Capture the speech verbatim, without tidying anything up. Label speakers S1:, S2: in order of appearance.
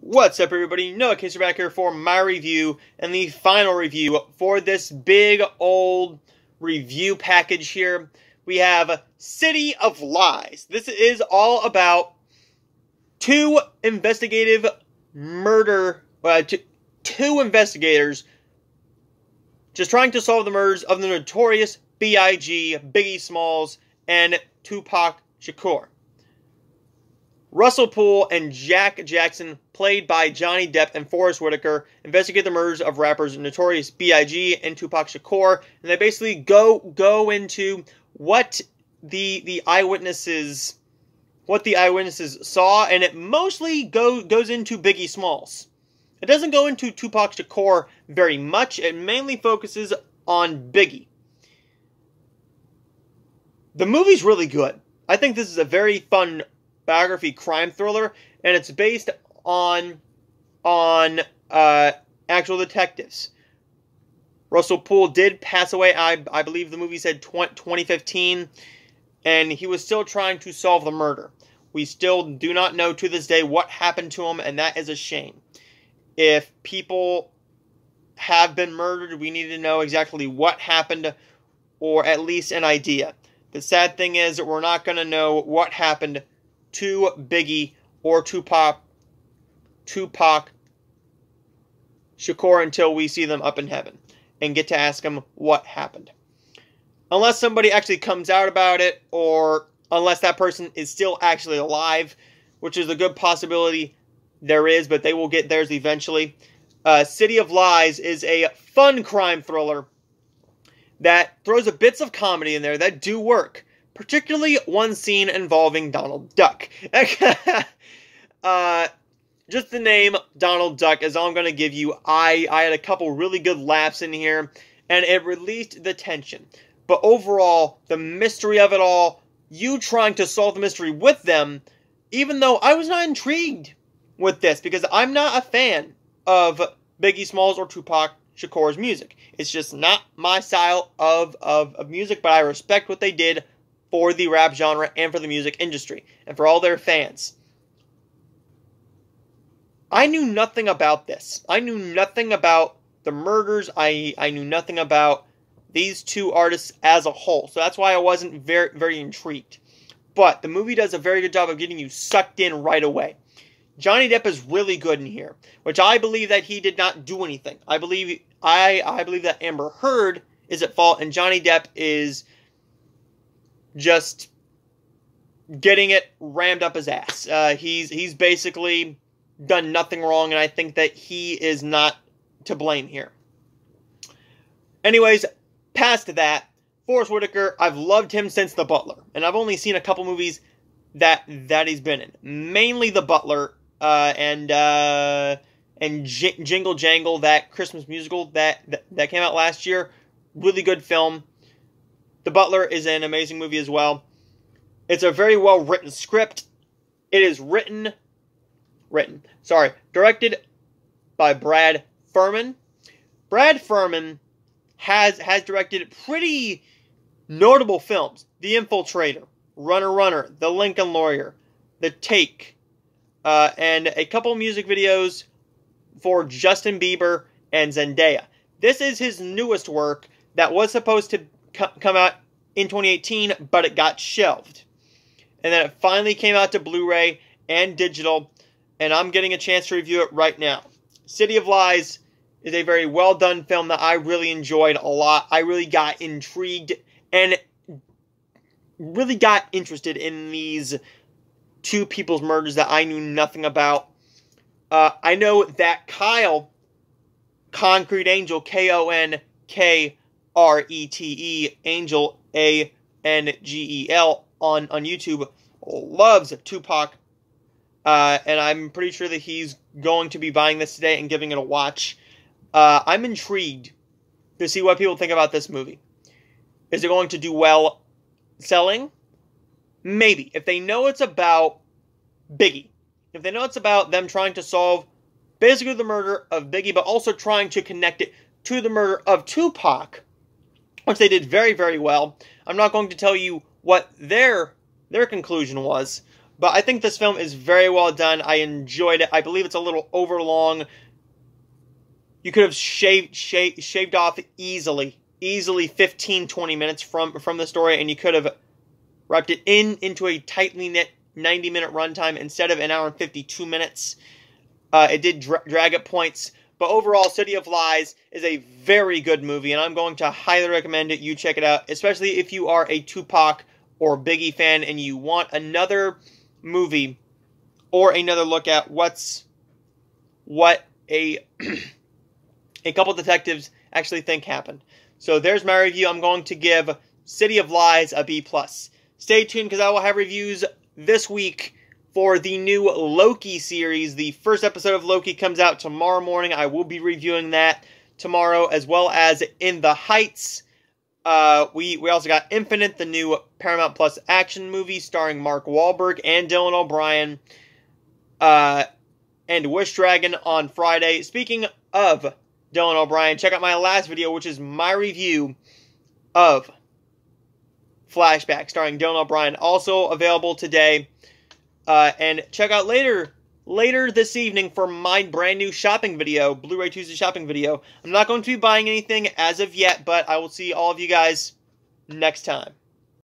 S1: What's up, everybody? Noah Kaser back here for my review and the final review for this big old review package here. We have City of Lies. This is all about two investigative murder, uh, two, two investigators just trying to solve the murders of the notorious B I G, Biggie Smalls, and Tupac Shakur. Russell Poole and Jack Jackson, played by Johnny Depp and Forest Whitaker, investigate the murders of rappers Notorious B I G and Tupac Shakur, and they basically go go into what the the eyewitnesses what the eyewitnesses saw, and it mostly go goes into Biggie Smalls. It doesn't go into Tupac Shakur very much. It mainly focuses on Biggie. The movie's really good. I think this is a very fun biography crime thriller, and it's based on on uh, actual detectives. Russell Poole did pass away, I, I believe the movie said twenty fifteen, and he was still trying to solve the murder. We still do not know to this day what happened to him, and that is a shame. If people have been murdered, we need to know exactly what happened, or at least an idea. The sad thing is that we're not going to know what happened to Biggie or Tupac, Tupac Shakur until we see them up in heaven and get to ask them what happened. Unless somebody actually comes out about it, or unless that person is still actually alive, which is a good possibility there is, but they will get theirs eventually. Uh, City of Lies is a fun crime thriller that throws a bits of comedy in there that do work. Particularly one scene involving Donald Duck. uh, just the name Donald Duck is all I'm going to give you. I, I had a couple really good laughs in here, and it released the tension. But overall, the mystery of it all, you trying to solve the mystery with them, even though I was not intrigued with this, because I'm not a fan of Biggie Smalls or Tupac Shakur's music. It's just not my style of, of, of music, but I respect what they did for the rap genre and for the music industry, and for all their fans. I knew nothing about this. I knew nothing about the murders. I, I knew nothing about these two artists as a whole, so that's why I wasn't very, very intrigued. But the movie does a very good job of getting you sucked in right away. Johnny Depp is really good in here, which I believe that he did not do anything. I believe I, I believe that Amber Heard is at fault, and Johnny Depp is just getting it rammed up his ass. Uh, he's he's basically done nothing wrong, and I think that he is not to blame here. Anyways, past that, Forest Whitaker, I've loved him since The Butler, and I've only seen a couple movies that that he's been in. Mainly The Butler uh, and uh, and J- Jingle Jangle, that Christmas musical that, that that came out last year. Really good film. The Butler is an amazing movie as well. It's a very well written script. It is written, written, sorry, directed by Brad Furman. Brad Furman has has directed pretty notable films: The Infiltrator, Runner Runner, The Lincoln Lawyer, The Take, uh, and a couple music videos for Justin Bieber and Zendaya. This is his newest work that was supposed to come out in twenty eighteen, but it got shelved. And then it finally came out to Blu-ray and digital, and I'm getting a chance to review it right now. City of Lies is a very well done film that I really enjoyed a lot. I really got intrigued and really got interested in these two people's murders that I knew nothing about. Uh, I know that Kyle, Concrete Angel, K O N K R E T E, Angel, A N G E L, on, on YouTube, loves Tupac, uh, and I'm pretty sure that he's going to be buying this today and giving it a watch. Uh, I'm intrigued to see what people think about this movie. Is it going to do well selling? Maybe. If they know it's about Biggie, if they know it's about them trying to solve basically the murder of Biggie, but also trying to connect it to the murder of Tupac, which they did very, very well. I'm not going to tell you what their their conclusion was, But I think this film is very well done. I enjoyed it. I believe it's a little overlong. You could have shaved, shaved, shaved off easily, easily fifteen, twenty minutes from, from the story, and you could have wrapped it in into a tightly knit ninety minute runtime instead of an hour and fifty-two minutes. Uh, it did dra drag at points, but overall, City of Lies is a very good movie, and I'm going to highly recommend it. You check it out, especially if you are a Tupac or Biggie fan and you want another movie or another look at what's what a a couple detectives actually think happened. So there's my review. I'm going to give City of Lies a B plus. Stay tuned because I will have reviews this week for the new Loki series. The first episode of Loki comes out tomorrow morning. I will be reviewing that tomorrow, as well as In the Heights. Uh, we, we also got Infinite, the new Paramount Plus action movie starring Mark Wahlberg and Dylan O'Brien. Uh, and Wish Dragon on Friday. Speaking of Dylan O'Brien, check out my last video, which is my review of Flashback, starring Dylan O'Brien, also available today. Uh, and check out later, later this evening for my brand new shopping video, Blu-ray Tuesday shopping video. I'm not going to be buying anything as of yet, but I will see all of you guys next time.